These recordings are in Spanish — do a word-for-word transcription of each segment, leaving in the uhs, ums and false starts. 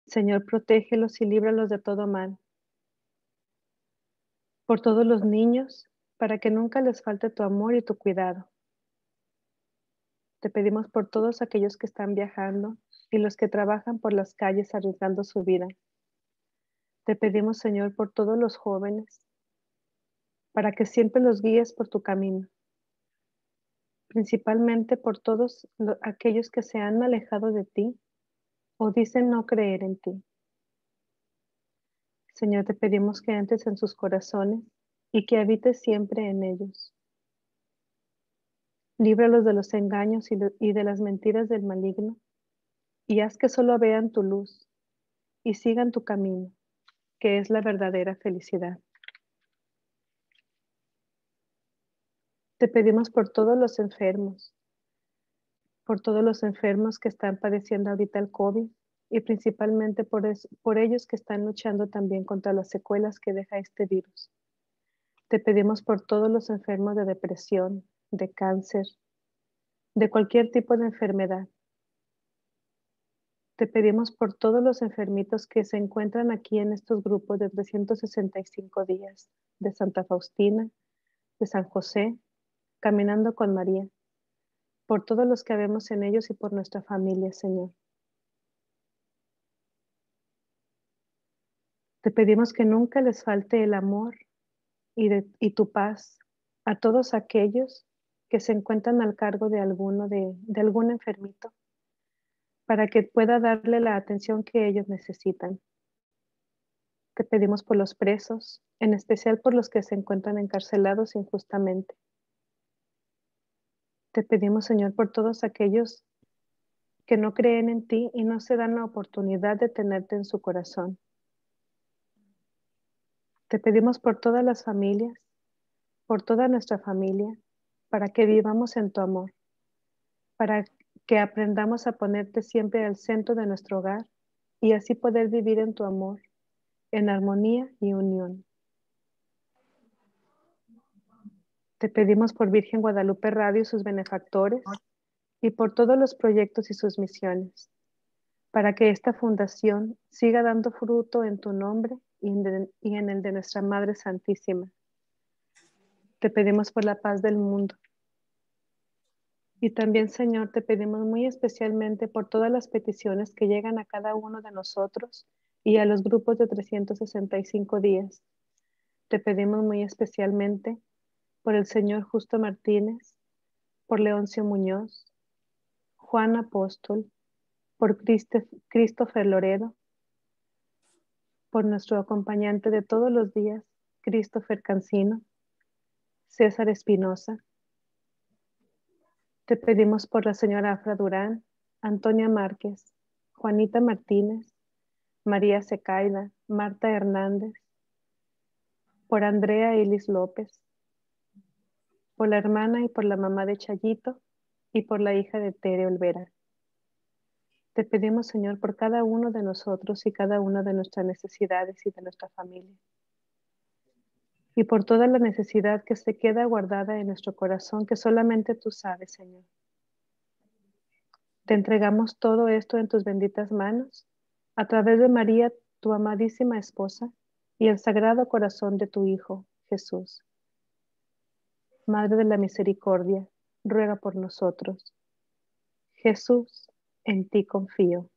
Señor, protégelos y líbralos de todo mal. Por todos los niños, para que nunca les falte tu amor y tu cuidado. Te pedimos por todos aquellos que están viajando y los que trabajan por las calles arriesgando su vida. Te pedimos, Señor, por todos los jóvenes, para que siempre los guíes por tu camino. Principalmente por todos lo- aquellos que se han alejado de ti o dicen no creer en ti. Señor, te pedimos que entres en sus corazones y que habites siempre en ellos. Líbralos de los engaños y de, y de las mentiras del maligno, y haz que solo vean tu luz y sigan tu camino, que es la verdadera felicidad. Te pedimos por todos los enfermos, por todos los enfermos que están padeciendo ahorita el COVID y principalmente por, es, por ellos que están luchando también contra las secuelas que deja este virus. Te pedimos por todos los enfermos de depresión, de cáncer, de cualquier tipo de enfermedad. Te pedimos por todos los enfermitos que se encuentran aquí en estos grupos de trescientos sesenta y cinco días, de Santa Faustina, de San José, Caminando con María, por todos los que habemos en ellos y por nuestra familia, Señor. Te pedimos que nunca les falte el amor y, de, y tu paz a todos aquellos que se encuentran al cargo de alguno de, de algún enfermito, para que pueda darle la atención que ellos necesitan. Te pedimos por los presos, en especial por los que se encuentran encarcelados injustamente. Te pedimos, Señor, por todos aquellos que no creen en ti y no se dan la oportunidad de tenerte en su corazón. Te pedimos por todas las familias, por toda nuestra familia, para que vivamos en tu amor, para que aprendamos a ponerte siempre al centro de nuestro hogar y así poder vivir en tu amor, en armonía y unión. Te pedimos por Virgen Guadalupe Radio y sus benefactores y por todos los proyectos y sus misiones, para que esta fundación siga dando fruto en tu nombre y en, de, y en el de nuestra Madre Santísima. Te pedimos por la paz del mundo. Y también, Señor, te pedimos muy especialmente por todas las peticiones que llegan a cada uno de nosotros y a los grupos de trescientos sesenta y cinco días. Te pedimos muy especialmente por el Señor Justo Martínez, por Leoncio Muñoz, Juan Apóstol, por Christopher Loredo, por nuestro acompañante de todos los días, Christopher Cancino, César Espinosa. Te pedimos por la señora Afra Durán, Antonia Márquez, Juanita Martínez, María Secaida, Marta Hernández, por Andrea Elis López, por la hermana y por la mamá de Chayito y por la hija de Tere Olvera. Te pedimos, Señor, por cada uno de nosotros y cada una de nuestras necesidades y de nuestra familia. Y por toda la necesidad que se queda guardada en nuestro corazón, que solamente tú sabes, Señor. Te entregamos todo esto en tus benditas manos, a través de María, tu amadísima esposa, y el sagrado corazón de tu Hijo, Jesús. Madre de la Misericordia, ruega por nosotros. Jesús, en ti confío.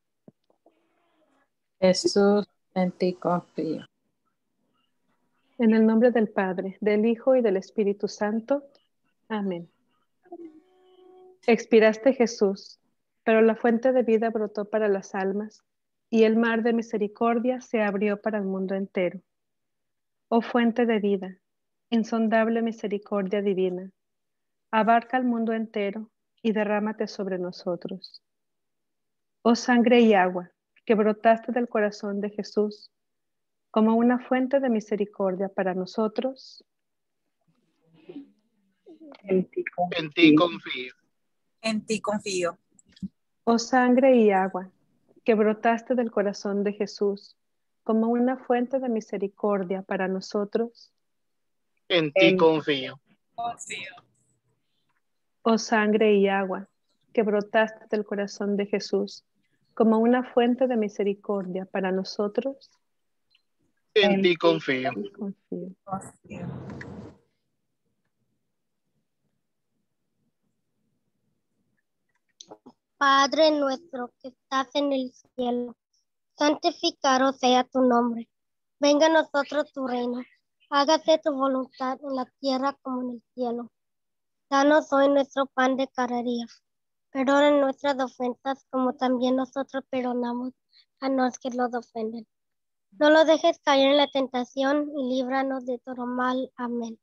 Jesús, en ti confío. En el nombre del Padre, del Hijo y del Espíritu Santo. Amén. Expiraste, Jesús, pero la fuente de vida brotó para las almas, y el mar de misericordia se abrió para el mundo entero. Oh fuente de vida, insondable misericordia divina, abarca el mundo entero y derrámate sobre nosotros. Oh sangre y agua, que brotaste del corazón de Jesús, como una fuente de misericordia para nosotros. En ti confío. En ti confío. En ti confío. Oh sangre y agua, que brotaste del corazón de Jesús, como una fuente de misericordia para nosotros. En ti confío. Confío. Oh sangre y agua, que brotaste del corazón de Jesús, como una fuente de misericordia para nosotros. En ti confío. Y confío. Confío. Padre nuestro que estás en el cielo, santificado sea tu nombre. Venga a nosotros tu reino. Hágase tu voluntad en la tierra como en el cielo. Danos hoy nuestro pan de cada día. Perdona nuestras ofensas como también nosotros perdonamos a los que nos ofenden. No los dejes caer en la tentación y líbranos de todo mal. Amén.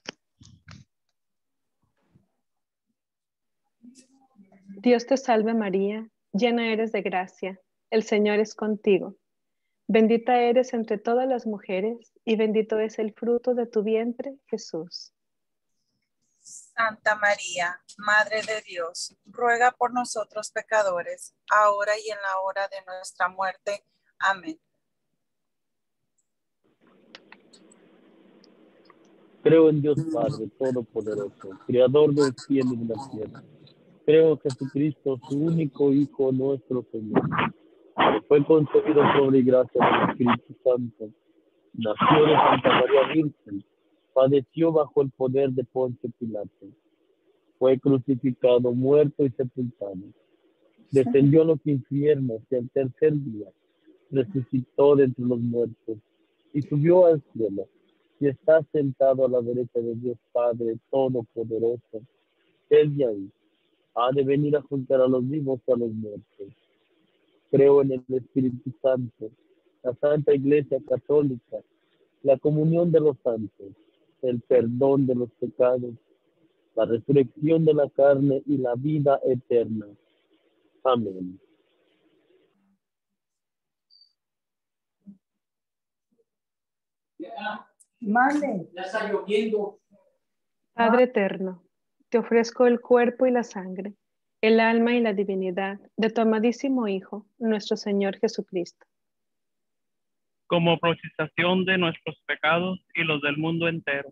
Dios te salve María, llena eres de gracia, el Señor es contigo. Bendita eres entre todas las mujeres y bendito es el fruto de tu vientre, Jesús. Santa María, Madre de Dios, ruega por nosotros pecadores, ahora y en la hora de nuestra muerte. Amén. Creo en Dios Padre Todopoderoso, Creador del cielo y de la tierra. Creo en Jesucristo, su único Hijo, nuestro Señor, que fue concebido por obra y gracia del Espíritu Santo. Nació de Santa María Virgen, padeció bajo el poder de Poncio Pilato. Fue crucificado, muerto y sepultado. Descendió a los infiernos y al tercer día resucitó de entre los muertos y subió al cielo y está sentado a la derecha de Dios Padre Todopoderoso. Desde ahí ha de venir a juntar a los vivos y a los muertos. Creo en el Espíritu Santo, la Santa Iglesia Católica, la comunión de los santos, el perdón de los pecados, la resurrección de la carne y la vida eterna. Amén. Mande. Ya está lloviendo. Padre eterno, te ofrezco el cuerpo y la sangre, el alma y la divinidad de tu amadísimo Hijo, nuestro Señor Jesucristo, como propiciación de nuestros pecados y los del mundo entero.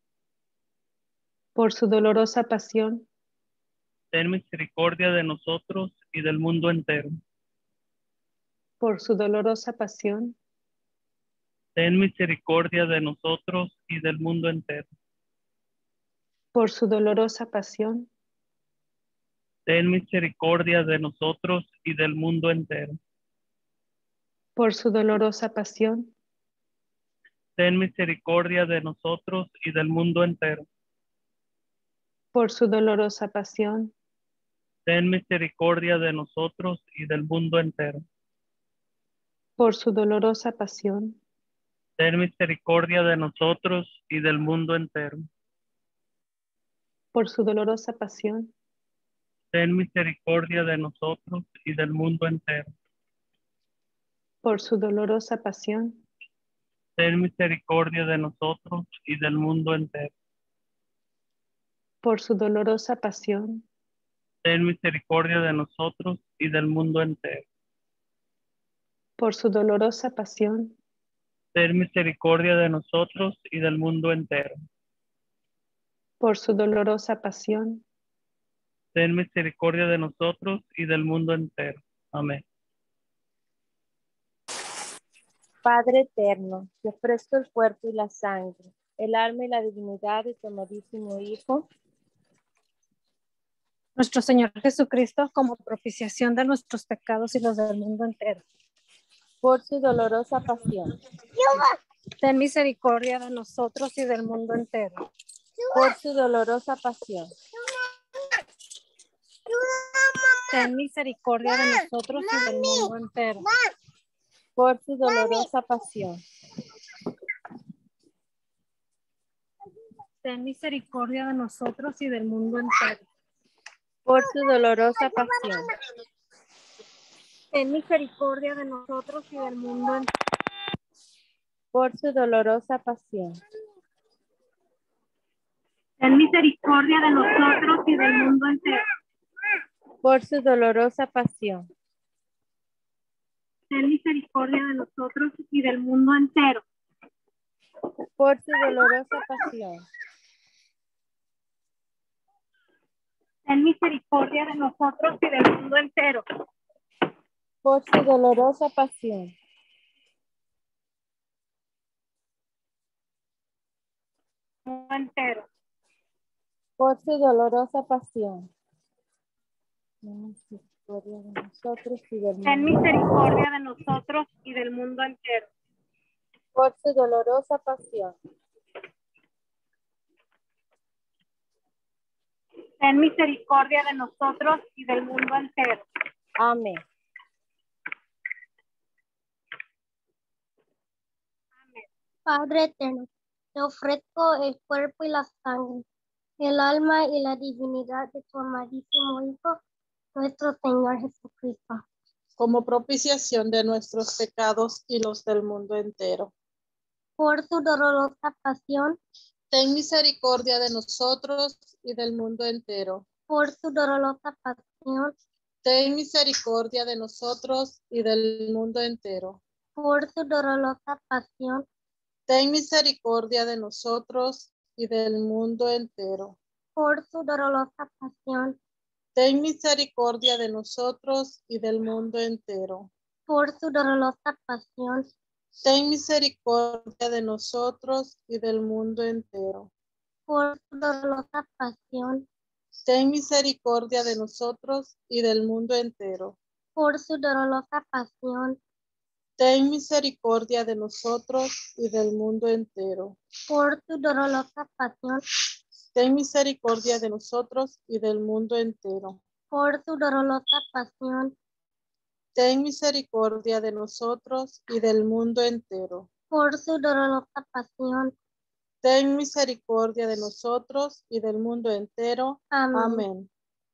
por su dolorosa pasión, Ten misericordia de nosotros y del mundo entero. por su dolorosa pasión, Ten misericordia de nosotros y del mundo entero. por su dolorosa pasión, Ten misericordia de nosotros y del mundo entero. por su dolorosa pasión, Ten misericordia de nosotros y del mundo entero. por su dolorosa pasión, Ten misericordia de nosotros y del mundo entero. por su dolorosa pasión, Ten misericordia de nosotros y del mundo entero. por su dolorosa pasión, Ten misericordia de nosotros y del mundo entero. por su dolorosa pasión, Ten misericordia de nosotros y del mundo entero. por su dolorosa pasión, Ten misericordia de nosotros y del mundo entero. por su dolorosa pasión, Ten misericordia de nosotros y del mundo entero. por su dolorosa pasión, Ten misericordia de nosotros y del mundo entero. Amén. Padre eterno, te ofrezco el cuerpo y la sangre, el alma y la divinidad de tu amadísimo Hijo, nuestro Señor Jesucristo, como propiciación de nuestros pecados y los del mundo entero. Por su dolorosa pasión. Ten misericordia de nosotros y del mundo entero. Por su dolorosa pasión. Ten misericordia de nosotros y del mundo entero. Por su dolorosa pasión. Ten misericordia de nosotros y del mundo entero. Por su dolorosa pasión. Ten misericordia de nosotros y del mundo entero. Por su dolorosa pasión. Ten misericordia de nosotros y del mundo entero. Por su dolorosa pasión. Ten misericordia de nosotros y del mundo entero. Por su dolorosa pasión. Ten misericordia de nosotros y del mundo entero. por su dolorosa pasión, entero. por su dolorosa pasión. Misericordia de nosotros y del Ten mundo. misericordia de nosotros y del mundo entero. Por su dolorosa pasión, Ten misericordia de nosotros y del mundo entero. amén. Padre eterno, te ofrezco el cuerpo y la sangre, el alma y la divinidad de tu amadísimo Hijo, nuestro Señor Jesucristo, como propiciación de nuestros pecados y los del mundo entero. por su dolorosa pasión, Ten misericordia de nosotros y del mundo entero. por su dolorosa pasión, Ten misericordia de nosotros y del mundo entero. por su dolorosa pasión, Ten misericordia de nosotros y del mundo entero. por su dolorosa pasión, Ten misericordia de nosotros y del mundo entero. por su dolorosa pasión, Ten misericordia de nosotros y del mundo entero. por su dolorosa pasión, Ten misericordia de nosotros y del mundo entero. por su dolorosa pasión, Ten misericordia de nosotros y del mundo entero. por su dolorosa pasión, Ten misericordia de nosotros y del mundo entero. por su dolorosa pasión, Ten misericordia de nosotros y del mundo entero. por su dolorosa pasión. Ten misericordia de nosotros y del mundo entero. Amén. Amén.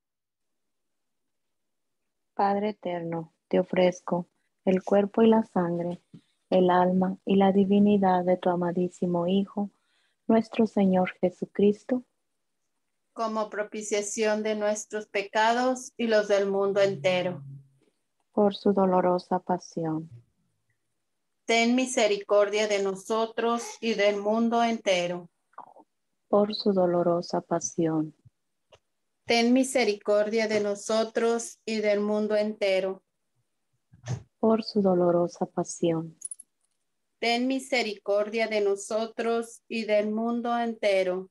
Padre eterno, te ofrezco el cuerpo y la sangre, el alma y la divinidad de tu amadísimo Hijo, nuestro Señor Jesucristo, como propiciación de nuestros pecados y los del mundo entero. por su dolorosa pasión. Ten misericordia de nosotros y del mundo entero. Por su dolorosa pasión. Ten misericordia de nosotros y del mundo entero. Por su dolorosa pasión. Ten misericordia de nosotros y del mundo entero.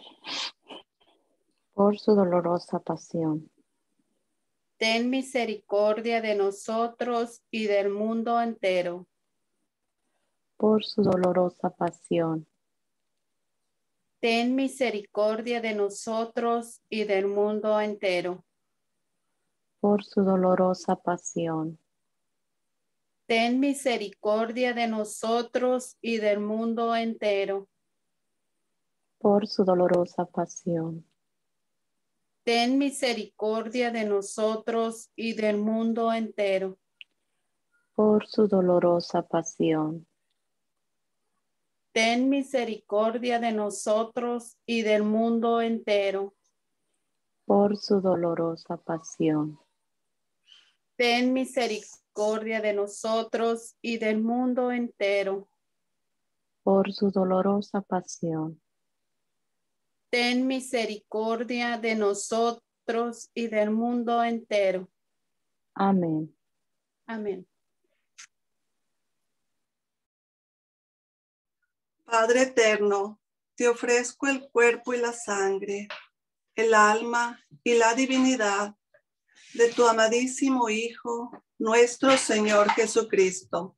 Por su dolorosa pasión. Ten misericordia de nosotros y del mundo entero. Por su dolorosa pasión. Ten misericordia de nosotros y del mundo entero. Por su dolorosa pasión. Ten misericordia de nosotros y del mundo entero. Por su dolorosa pasión. Ten misericordia de nosotros y del mundo entero. Por su dolorosa pasión. Ten misericordia de nosotros y del mundo entero. Por su dolorosa pasión. Ten misericordia de nosotros y del mundo entero. Por su dolorosa pasión. Ten misericordia de nosotros y del mundo entero. Amén. Amén. Padre eterno, te ofrezco el cuerpo y la sangre, el alma y la divinidad de tu amadísimo Hijo, nuestro Señor Jesucristo,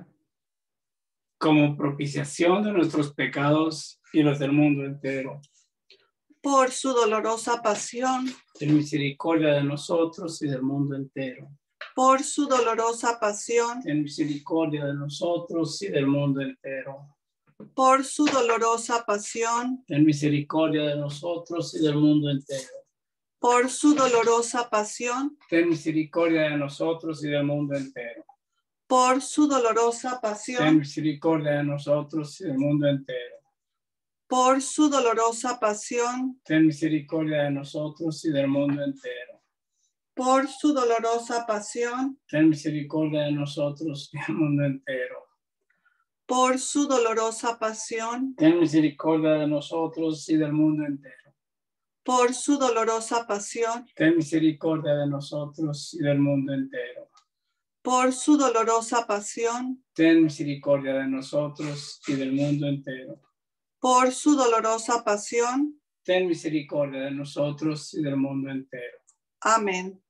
como propiciación de nuestros pecados y los del mundo entero. Por su dolorosa pasión. Ten misericordia de nosotros y del mundo entero. Por su dolorosa pasión. Ten misericordia de nosotros y del mundo entero. Por su dolorosa pasión. Ten misericordia de nosotros y del mundo entero. Por su dolorosa pasión. Ten misericordia de nosotros y del mundo entero. Por su dolorosa pasión. Ten misericordia de nosotros y del mundo entero. Por su dolorosa pasión. Ten misericordia de nosotros y del mundo entero. Por su dolorosa pasión. Ten misericordia de nosotros y del mundo entero. Por su dolorosa pasión. Ten misericordia de nosotros y del mundo entero. Por su dolorosa pasión. Ten misericordia de nosotros y del mundo entero. por su dolorosa pasión, ten misericordia de nosotros y del mundo entero. por su dolorosa pasión, ten misericordia de nosotros y del mundo entero. Amén.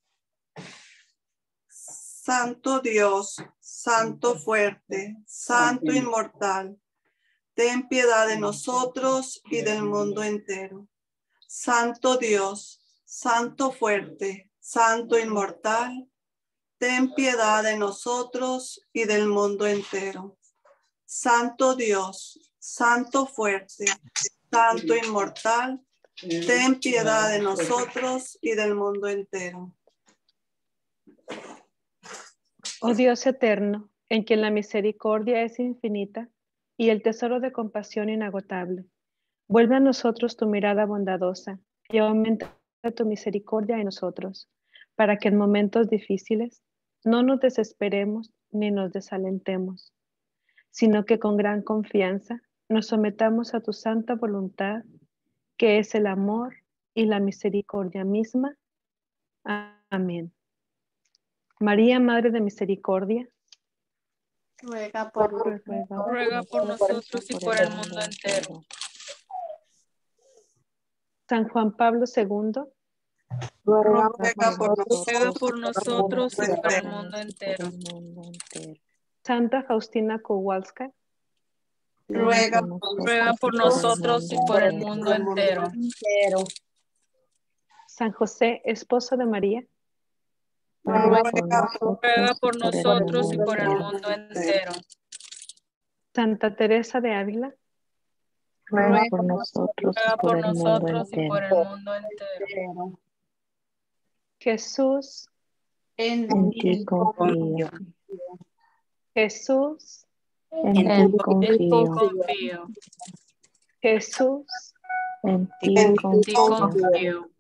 Santo Dios, Santo fuerte, Santo inmortal, ten piedad de nosotros y del mundo entero. Santo Dios, Santo fuerte, Santo inmortal, ten piedad de nosotros y del mundo entero. Santo Dios, Santo fuerte, Santo inmortal, ten piedad de nosotros y del mundo entero. Oh Dios eterno, en quien la misericordia es infinita y el tesoro de compasión inagotable, vuelve a nosotros tu mirada bondadosa y aumenta tu misericordia en nosotros, para que en momentos difíciles no nos desesperemos ni nos desalentemos, sino que con gran confianza nos sometamos a tu santa voluntad, que es el amor y la misericordia misma. Amén. María, Madre de Misericordia, ruega por, ruega, ruega por nosotros y por el mundo entero. San Juan Pablo segundo, ruega por nosotros, por nosotros y por el mundo entero. Santa Faustina Kowalska, ruega, ruega por nosotros y por el mundo entero. San José, esposo de María, ruega, ruega por nosotros y por el mundo entero. Santa Teresa de Ávila, ruega por nosotros, ruega por, por el nosotros mundo y por el entero. mundo entero. Jesús, en, En ti confío, Jesús, en en ti En ti confío, confío, Jesús, en ti en ti confío. confío.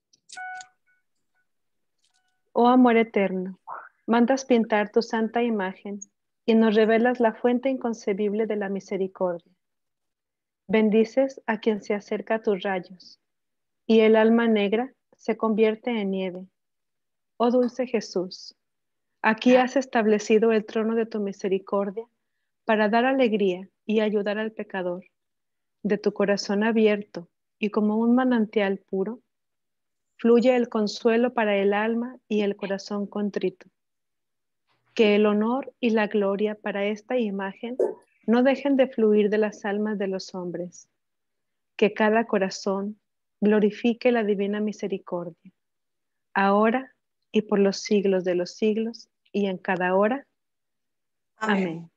Oh amor eterno, mandas pintar tu santa imagen y nos revelas la fuente inconcebible de la misericordia. Bendices a quien se acerca a tus rayos, y el alma negra se convierte en nieve. Oh dulce Jesús, aquí has establecido el trono de tu misericordia para dar alegría y ayudar al pecador. De tu corazón abierto y como un manantial puro, fluye el consuelo para el alma y el corazón contrito. Que el honor y la gloria para esta imagen no dejen de fluir de las almas de los hombres. Que cada corazón glorifique la divina misericordia, ahora y por los siglos de los siglos y en cada hora. Amén.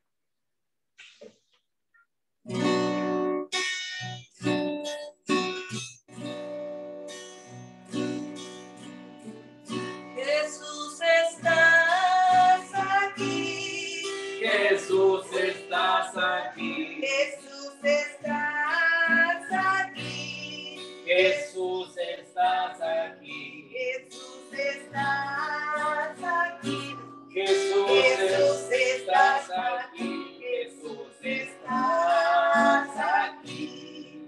Jesús, estás aquí. Jesús, estás aquí. Jesús, estás aquí. Jesús, estás aquí. Jesús, estás aquí. Jesús, Jesús, estás aquí. Jesús, estás aquí.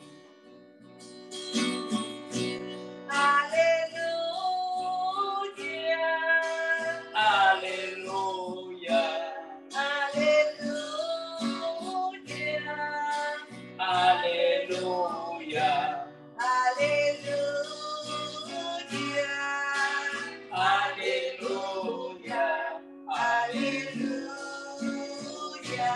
Aleluya. Aleluya. Aleluya. Aleluya. Aleluya. Aleluya. Aleluya.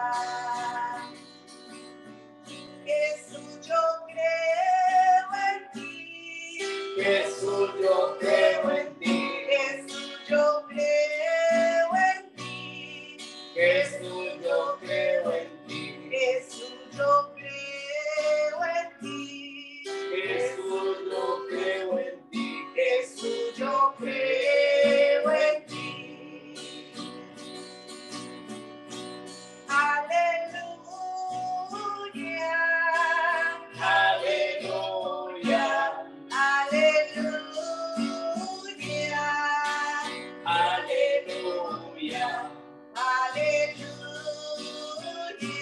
Jesús, yo creo en ti. Jesús, yo creo en ti. Jesús, yo creo en ti. Jesús, yo creo en ti. Jesús, yo creo en ti. Jesús, yo creo en ti. Jesús, yo creo en ti. Aleluya. Aleluya. Aleluya. Aleluya. Aleluya.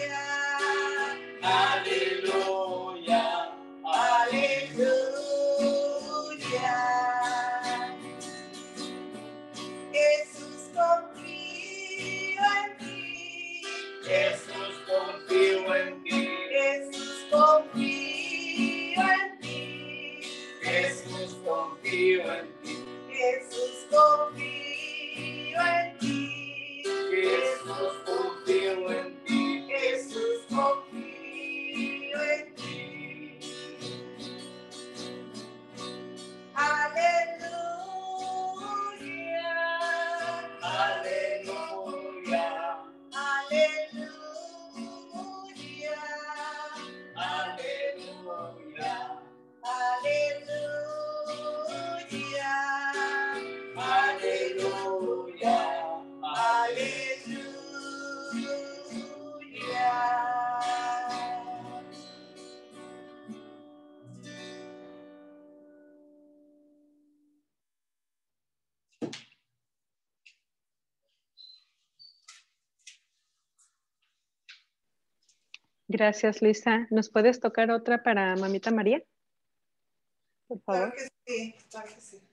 Gracias, Luisa. ¿Nos puedes tocar otra para Mamita María? Por favor. Claro que sí, claro que sí.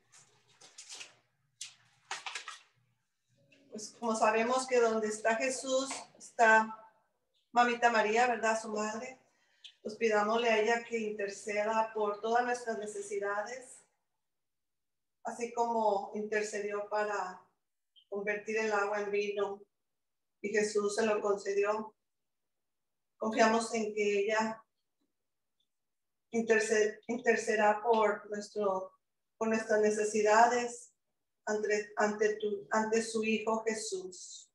Pues como sabemos que donde está Jesús está Mamita María, ¿verdad? Su madre. Pues pidámosle a ella que interceda por todas nuestras necesidades, así como intercedió para convertir el agua en vino y Jesús se lo concedió. Confiamos en que ella interced, intercederá por, nuestro, por nuestras necesidades ante, ante, tu, ante su Hijo Jesús.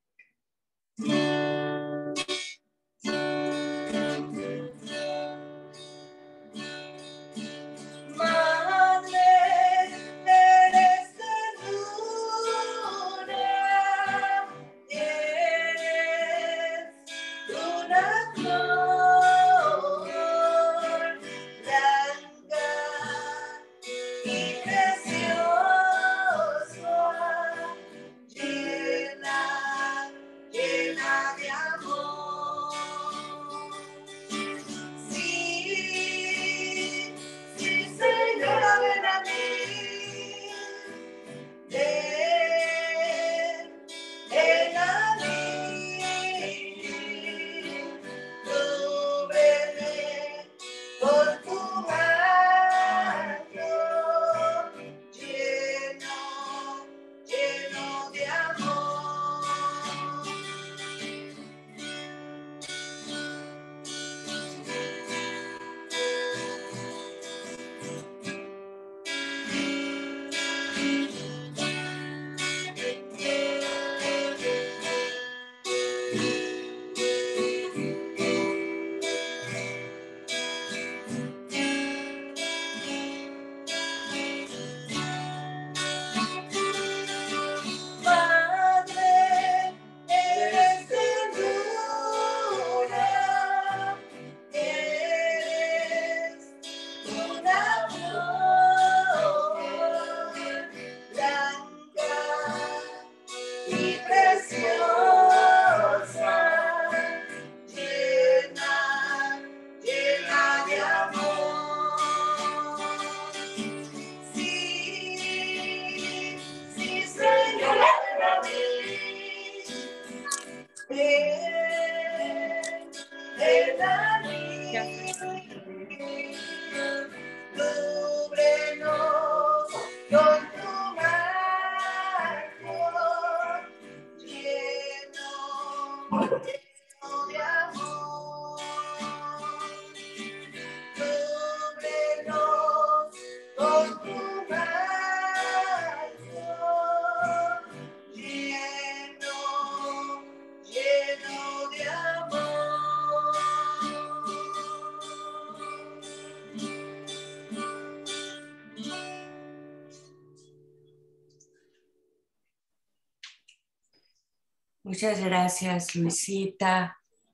Muchas gracias, Luisita,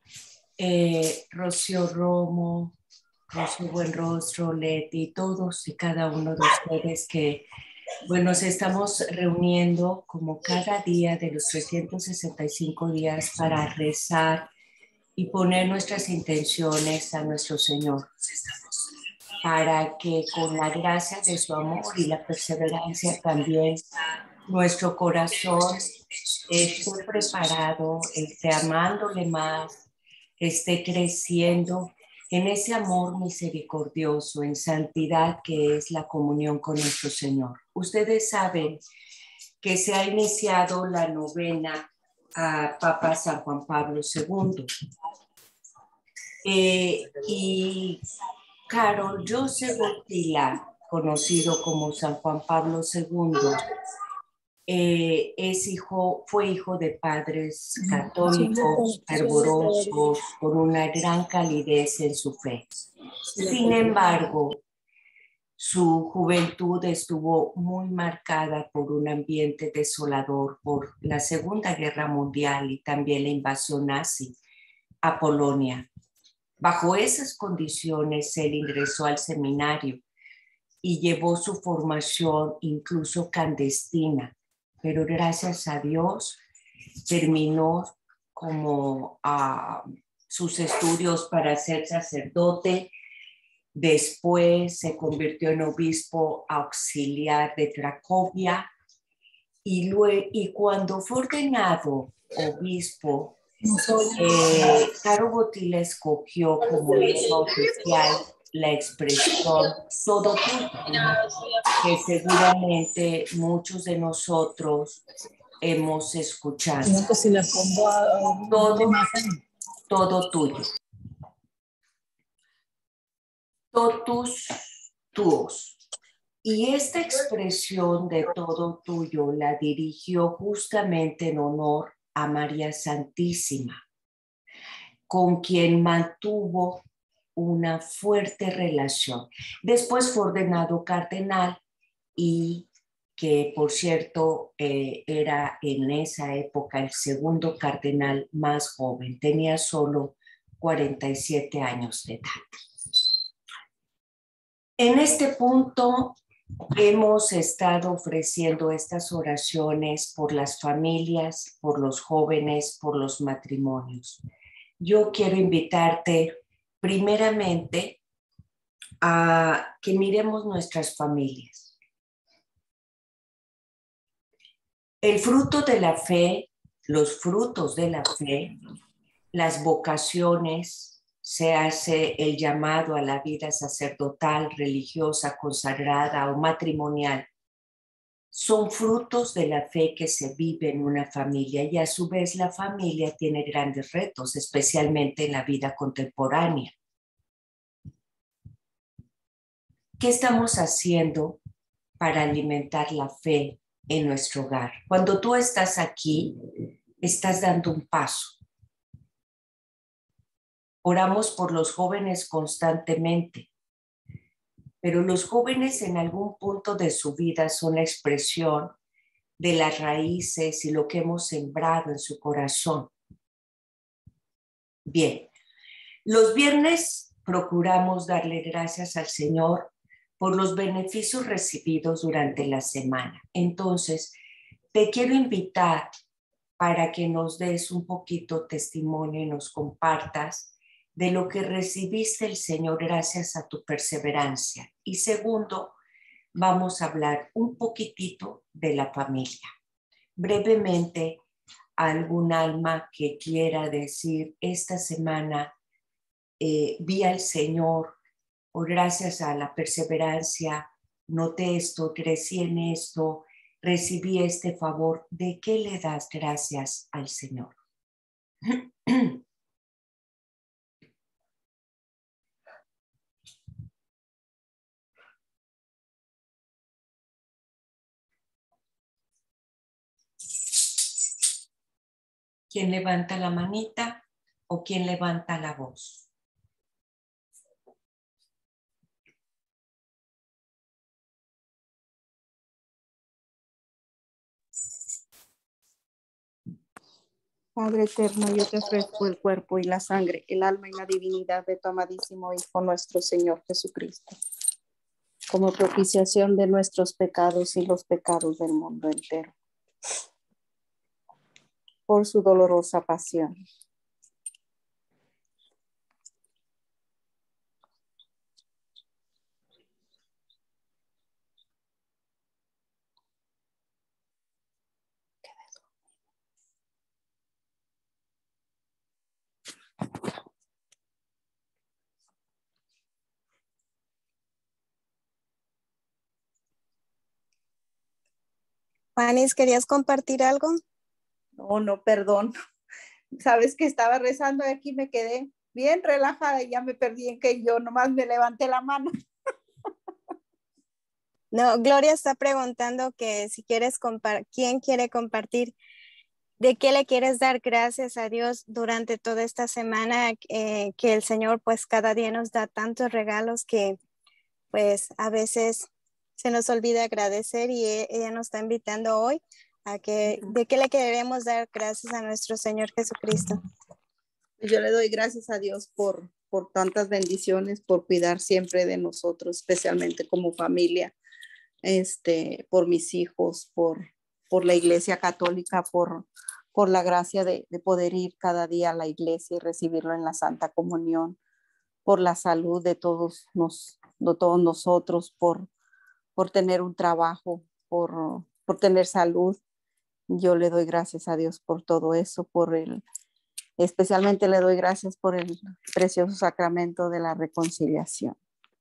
eh, Rocío Romo, Rocío Buenrostro, Leti, todos y cada uno de ustedes que, bueno, nos estamos reuniendo como cada día de los trescientos sesenta y cinco días para rezar y poner nuestras intenciones a nuestro Señor, para que con la gracia de su amor y la perseverancia también nuestro corazón esté preparado, esté amándole más, esté creciendo en ese amor misericordioso, en santidad que es la comunión con nuestro Señor. Ustedes saben que se ha iniciado la novena a Papa San Juan Pablo segundo. Eh, y Carol Joseph Wojtyla, conocido como San Juan Pablo segundo, Eh, es hijo, fue hijo de padres católicos, fervorosos, con una gran calidez en su fe. Sin embargo, su juventud estuvo muy marcada por un ambiente desolador por la Segunda Guerra Mundial y también la invasión nazi a Polonia. Bajo esas condiciones, él ingresó al seminario y llevó su formación incluso clandestina. Pero gracias a Dios terminó como uh, sus estudios para ser sacerdote. Después se convirtió en obispo auxiliar de Cracovia y, luego, y cuando fue ordenado obispo, eh, Caro Botila escogió como lema oficial la expresión todo tuyo, que seguramente muchos de nosotros hemos escuchado. Todo, todo tuyo. Totus tuos. Y esta expresión de todo tuyo la dirigió justamente en honor a María Santísima, con quien mantuvo una fuerte relación. Después fue ordenado cardenal y que, por cierto, eh, era en esa época el segundo cardenal más joven. Tenía solo cuarenta y siete años de edad. En este punto hemos estado ofreciendo estas oraciones por las familias, por los jóvenes, por los matrimonios. Yo quiero invitarte primeramente a que miremos nuestras familias. El fruto de la fe, los frutos de la fe, las vocaciones, se hace el llamado a la vida sacerdotal, religiosa, consagrada o matrimonial, son frutos de la fe que se vive en una familia y a su vez la familia tiene grandes retos, especialmente en la vida contemporánea. ¿Qué estamos haciendo para alimentar la fe en nuestro hogar? Cuando tú estás aquí, estás dando un paso. Oramos por los jóvenes constantemente, pero los jóvenes en algún punto de su vida son la expresión de las raíces y lo que hemos sembrado en su corazón. Bien, los viernes procuramos darle gracias al Señor por los beneficios recibidos durante la semana. Entonces, te quiero invitar para que nos des un poquito testimonio y nos compartas de lo que recibiste el Señor gracias a tu perseverancia. Y segundo, vamos a hablar un poquitito de la familia. Brevemente, algún alma que quiera decir, esta semana eh, vi al Señor, o gracias a la perseverancia, noté esto, crecí en esto, recibí este favor. ¿De qué le das gracias al Señor? ¿Quién levanta la manita o quién levanta la voz? Padre eterno, yo te ofrezco el cuerpo y la sangre, el alma y la divinidad de tu amadísimo Hijo, nuestro Señor Jesucristo, como propiciación de nuestros pecados y los pecados del mundo entero, por su dolorosa pasión. Juanis, ¿querías compartir algo? No, no, perdón. Sabes que estaba rezando y aquí me quedé bien relajada y ya me perdí en que yo nomás me levanté la mano. No, Gloria está preguntando que si quieres compartir, ¿quién quiere compartir? ¿De qué le quieres dar gracias a Dios durante toda esta semana? Eh, que el Señor pues cada día nos da tantos regalos que pues a veces se nos olvida agradecer y ella nos está invitando hoy a que de qué le queremos dar gracias a nuestro Señor Jesucristo. Yo le doy gracias a Dios por, por tantas bendiciones, por cuidar siempre de nosotros, especialmente como familia, este, por mis hijos, por, por la Iglesia Católica, por, por la gracia de, de poder ir cada día a la iglesia y recibirlo en la Santa Comunión, por la salud de todos, nos, de todos nosotros, por, por tener un trabajo, por, por tener salud. Yo le doy gracias a Dios por todo eso, por el, especialmente le doy gracias por el precioso sacramento de la reconciliación.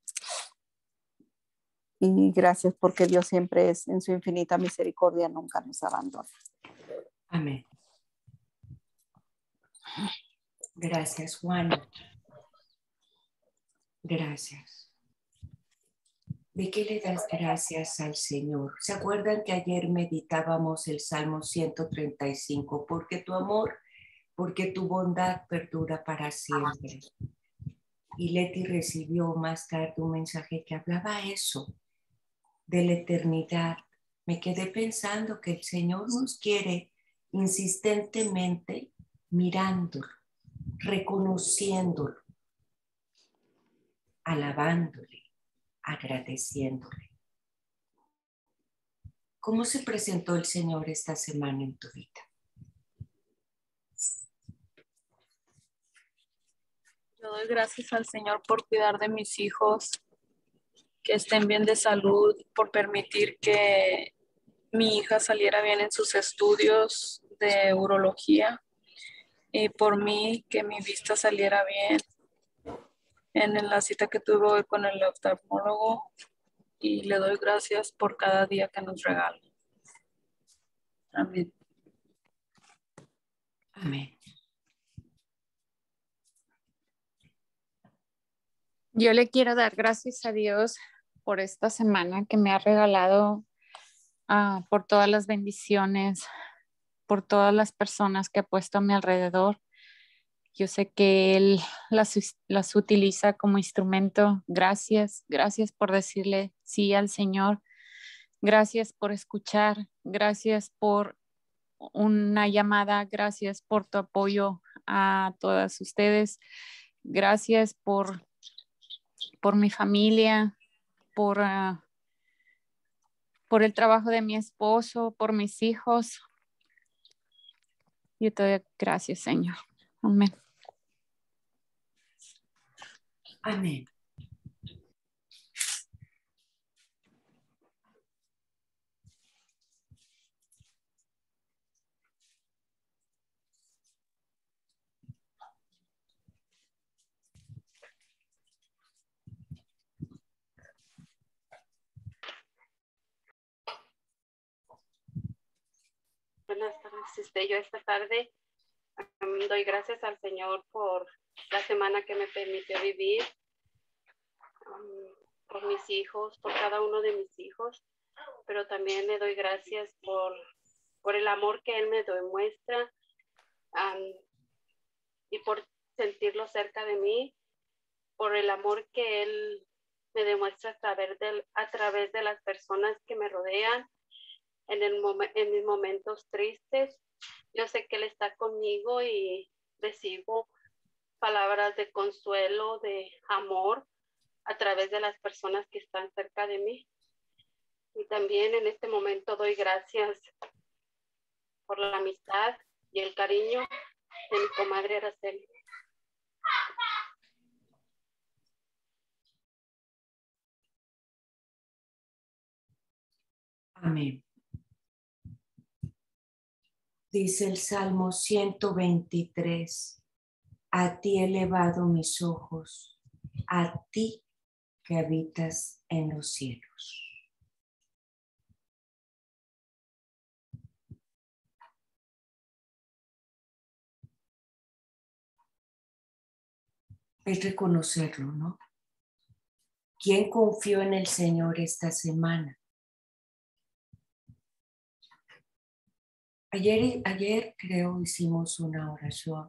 Y gracias porque Dios siempre es, en su infinita misericordia, nunca nos abandona. Amén. Gracias, Juana. Gracias. ¿De qué le das gracias al Señor? ¿Se acuerdan que ayer meditábamos el Salmo ciento treinta y cinco? Porque tu amor, porque tu bondad perdura para siempre. Y Leti recibió más tarde un mensaje que hablaba eso, de la eternidad. Me quedé pensando que el Señor nos quiere insistentemente mirándolo, reconociéndolo, alabándole, agradeciéndole. ¿Cómo se presentó el Señor esta semana en tu vida? Yo doy gracias al Señor por cuidar de mis hijos, que estén bien de salud, por permitir que mi hija saliera bien en sus estudios de urología y por mí que mi vista saliera bien en la cita que tuve hoy con el oftalmólogo, y le doy gracias por cada día que nos regala. Amén. Amén. Yo le quiero dar gracias a Dios por esta semana que me ha regalado, uh, por todas las bendiciones, por todas las personas que ha puesto a mi alrededor. Yo sé que Él las, las utiliza como instrumento. Gracias, gracias por decirle sí al Señor. Gracias por escuchar. Gracias por una llamada. Gracias por tu apoyo a todas ustedes. Gracias por, por mi familia, por, uh, por el trabajo de mi esposo, por mis hijos. Yo te doy gracias, Señor. Amén. Amén. Buenas tardes. Este, yo esta tarde um, doy gracias al Señor por la semana que me permitió vivir, um, por mis hijos, por cada uno de mis hijos, pero también le doy gracias por, por el amor que Él me demuestra um, y por sentirlo cerca de mí, por el amor que Él me demuestra a través de, a través de las personas que me rodean. En, el momen, en mis momentos tristes, yo sé que Él está conmigo y recibo palabras de consuelo, de amor a través de las personas que están cerca de mí. Y también en este momento doy gracias por la amistad y el cariño de mi comadre Araceli. Amén. Dice el Salmo ciento veintitrés, a ti he elevado mis ojos, a ti que habitas en los cielos. Es reconocerlo, ¿no? ¿Quién confió en el Señor esta semana? Ayer, ayer creo hicimos una oración,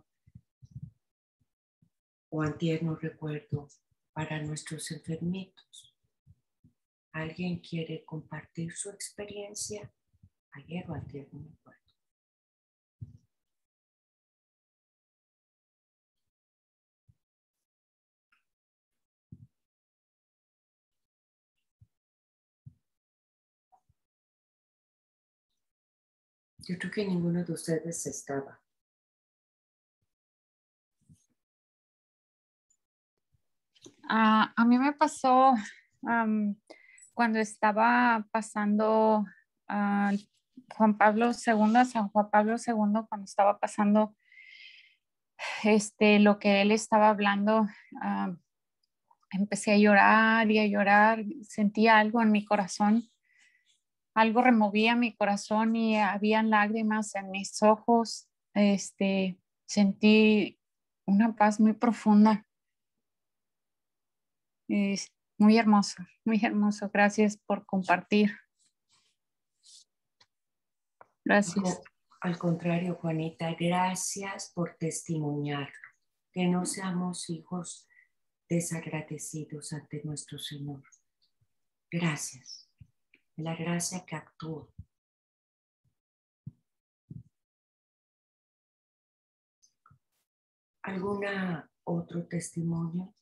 o antier, no recuerdo, para nuestros enfermitos. ¿Alguien quiere compartir su experiencia? Ayer o antier, no me acuerdo. Yo creo que ninguno de ustedes estaba. Uh, a mí me pasó um, cuando estaba pasando uh, Juan Pablo segundo, San Juan Pablo segundo, cuando estaba pasando este, lo que él estaba hablando, uh, empecé a llorar y a llorar, sentía algo en mi corazón, algo removía mi corazón y habían lágrimas en mis ojos, este, sentí una paz muy profunda. Es muy hermoso, muy hermoso. Gracias por compartir. Gracias. Al contrario, Juanita, gracias por testimoniarlo. Que no seamos hijos desagradecidos ante nuestro Señor. Gracias. La gracia que actúa. ¿Alguna otro testimonio?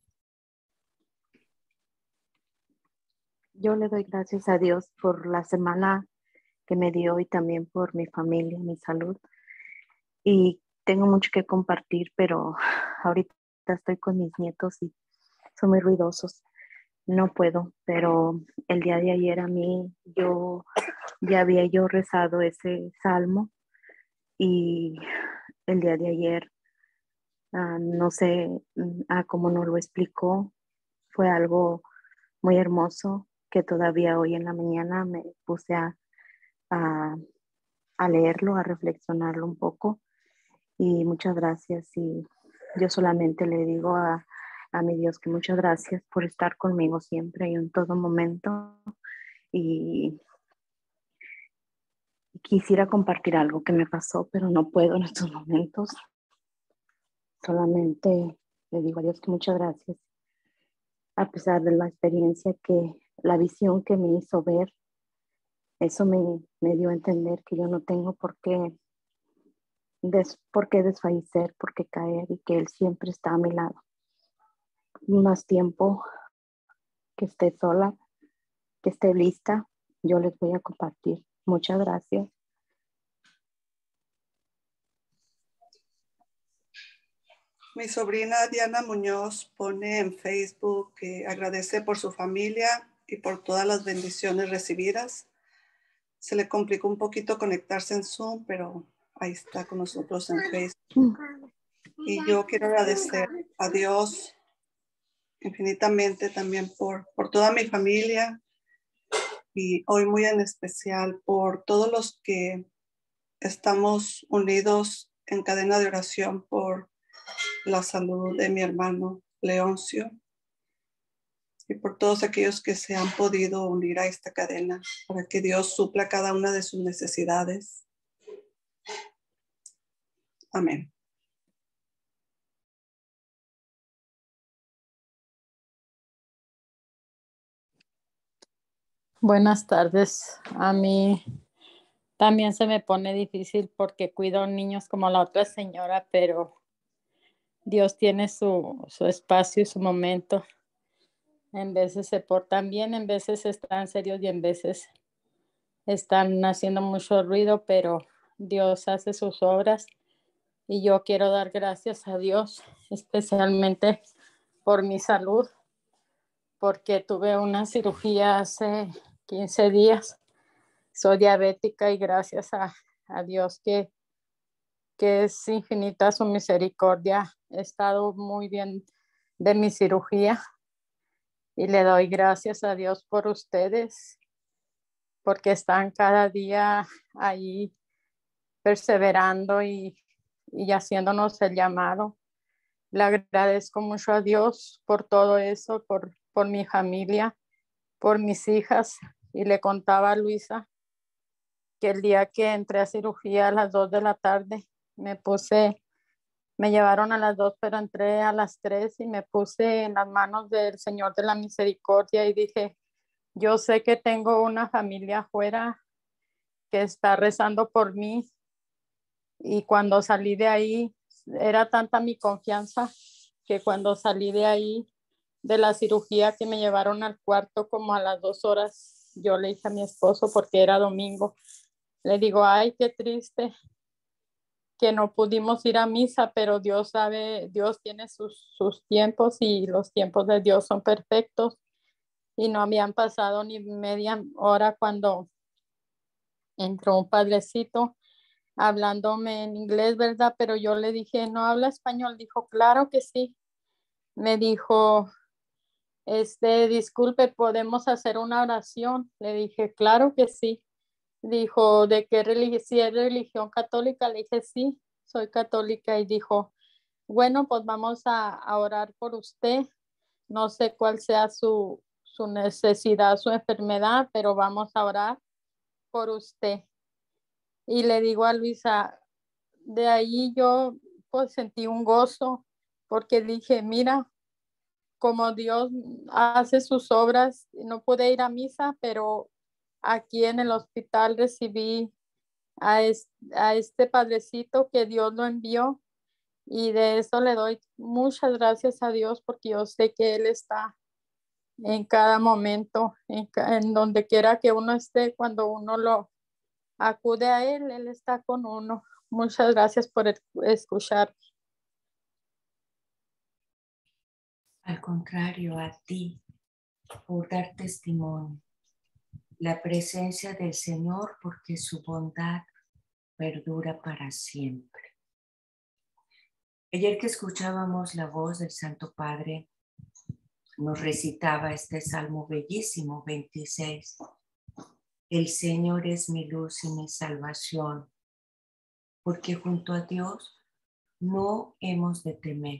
Yo le doy gracias a Dios por la semana que me dio y también por mi familia, mi salud. Y tengo mucho que compartir, pero ahorita estoy con mis nietos y son muy ruidosos. No puedo, pero el día de ayer a mí yo ya había yo rezado ese salmo y el día de ayer, uh, no sé uh, cómo nos lo explicó, fue algo muy hermoso que todavía hoy en la mañana me puse a, a, a leerlo, a reflexionarlo un poco y muchas gracias y yo solamente le digo a, a mi Dios que muchas gracias por estar conmigo siempre y en todo momento y quisiera compartir algo que me pasó pero no puedo en estos momentos, solamente le digo a Dios que muchas gracias a pesar de la experiencia que la visión que me hizo ver, eso me, me dio a entender que yo no tengo por qué, des, por qué desfallecer, por qué caer y que Él siempre está a mi lado. Más tiempo que esté sola, que esté lista, yo les voy a compartir. Muchas gracias. Mi sobrina Diana Muñoz pone en Facebook que agradece por su familia y por todas las bendiciones recibidas. Se le complicó un poquito conectarse en Zoom, pero ahí está con nosotros en Facebook. Y yo quiero agradecer a Dios infinitamente también por, por toda mi familia y hoy muy en especial por todos los que estamos unidos en cadena de oración por la salud de mi hermano Leoncio y por todos aquellos que se han podido unir a esta cadena para que Dios supla cada una de sus necesidades. Amén. Buenas tardes. A mí también se me pone difícil porque cuido niños como la otra señora, pero Dios tiene su, su espacio y su momento. En veces se portan bien, en veces están serios y en veces están haciendo mucho ruido, pero Dios hace sus obras y yo quiero dar gracias a Dios, especialmente por mi salud, porque tuve una cirugía hace quince días. Soy diabética y gracias a, a Dios que, que es infinita su misericordia. He estado muy bien de mi cirugía y le doy gracias a Dios por ustedes, porque están cada día ahí perseverando y, y haciéndonos el llamado. Le agradezco mucho a Dios por todo eso, por, por mi familia, por mis hijas. Y le contaba a Luisa que el día que entré a cirugía a las dos de la tarde, me puse, me llevaron a las dos, pero entré a las tres y me puse en las manos del Señor de la Misericordia y dije, yo sé que tengo una familia afuera que está rezando por mí. Y cuando salí de ahí, era tanta mi confianza que cuando salí de ahí, de la cirugía que me llevaron al cuarto como a las dos horas, yo le dije a mi esposo porque era domingo, Le digo, ay, qué triste que no pudimos ir a misa, pero Dios sabe, Dios tiene sus, sus tiempos y los tiempos de Dios son perfectos. Y no habían pasado ni media hora cuando entró un padrecito hablándome en inglés, ¿verdad? Pero yo le dije, ¿no habla español? Dijo, claro que sí. Me dijo, este, disculpe, ¿podemos hacer una oración? Le dije, claro que sí. Dijo, ¿de qué religión? Si es religión católica. Le dije, sí, soy católica. Y dijo, bueno, pues vamos a, a orar por usted. No sé cuál sea su, su necesidad, su enfermedad, pero vamos a orar por usted. Y le digo a Luisa, de ahí yo pues sentí un gozo, porque dije, mira, como Dios hace sus obras. No pude ir a misa, pero aquí en el hospital recibí a, es, a este padrecito que Dios lo envió, y de eso le doy muchas gracias a Dios, porque yo sé que Él está en cada momento, en, en donde quiera que uno esté, cuando uno lo acude a Él, Él está con uno. Muchas gracias por escuchar. Al contrario, a ti, por dar testimonio, la presencia del Señor, porque su bondad perdura para siempre. Ayer que escuchábamos la voz del Santo Padre, nos recitaba este salmo bellísimo, veintiséis. El Señor es mi luz y mi salvación, porque junto a Dios no hemos de temer.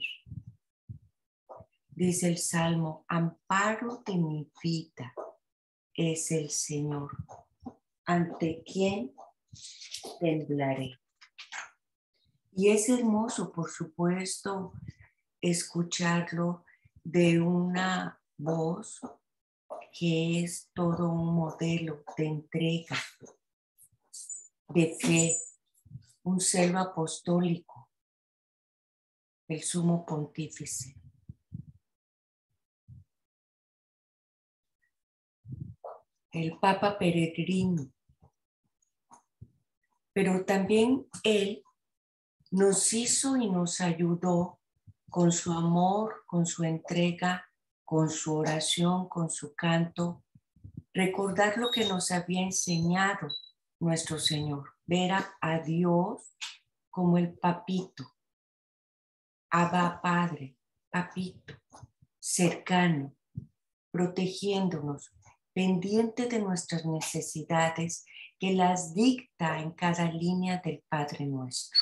Dice el Salmo, amparo de mi vida es el Señor, ante quien temblaré. Y es hermoso, por supuesto, escucharlo de una voz que es todo un modelo de entrega, de fe, un celo apostólico, el sumo pontífice. El Papa peregrino, pero también él nos hizo y nos ayudó con su amor, con su entrega, con su oración, con su canto, recordar lo que nos había enseñado nuestro Señor, ver a, a Dios como el papito, Abba Padre, papito, cercano, protegiéndonos, pendiente de nuestras necesidades, que las dicta en cada línea del Padre Nuestro.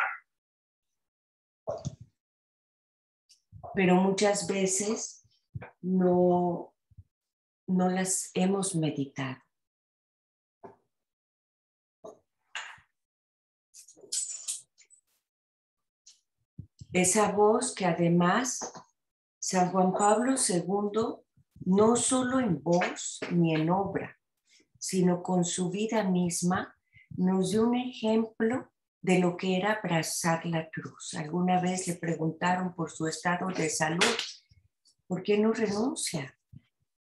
Pero muchas veces no, no las hemos meditado. Esa voz que además San Juan Pablo segundo, no solo en voz ni en obra, sino con su vida misma, nos dio un ejemplo de lo que era abrazar la cruz. Alguna vez le preguntaron por su estado de salud, ¿por qué no renuncia?